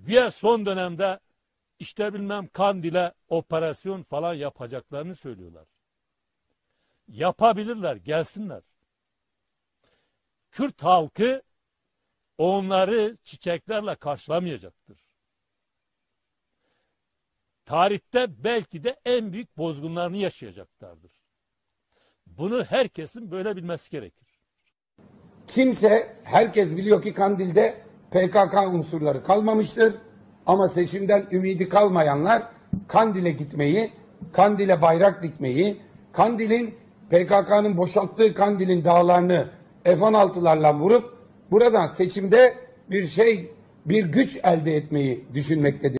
Ve son dönemde işte bilmem Kandil'e operasyon falan yapacaklarını söylüyorlar. Yapabilirler, gelsinler. Kürt halkı onları çiçeklerle karşılamayacaktır. Tarihte belki de en büyük bozgunlarını yaşayacaklardır. Bunu herkesin böyle bilmesi gerekir. Herkes biliyor ki Kandil'de PKK unsurları kalmamıştır. Ama seçimden ümidi kalmayanlar Kandil'e gitmeyi, Kandil'e bayrak dikmeyi, Kandil'in PKK'nın boşalttığı Kandil'in dağlarını F-16'larla vurup buradan seçimde bir güç elde etmeyi düşünmektedir.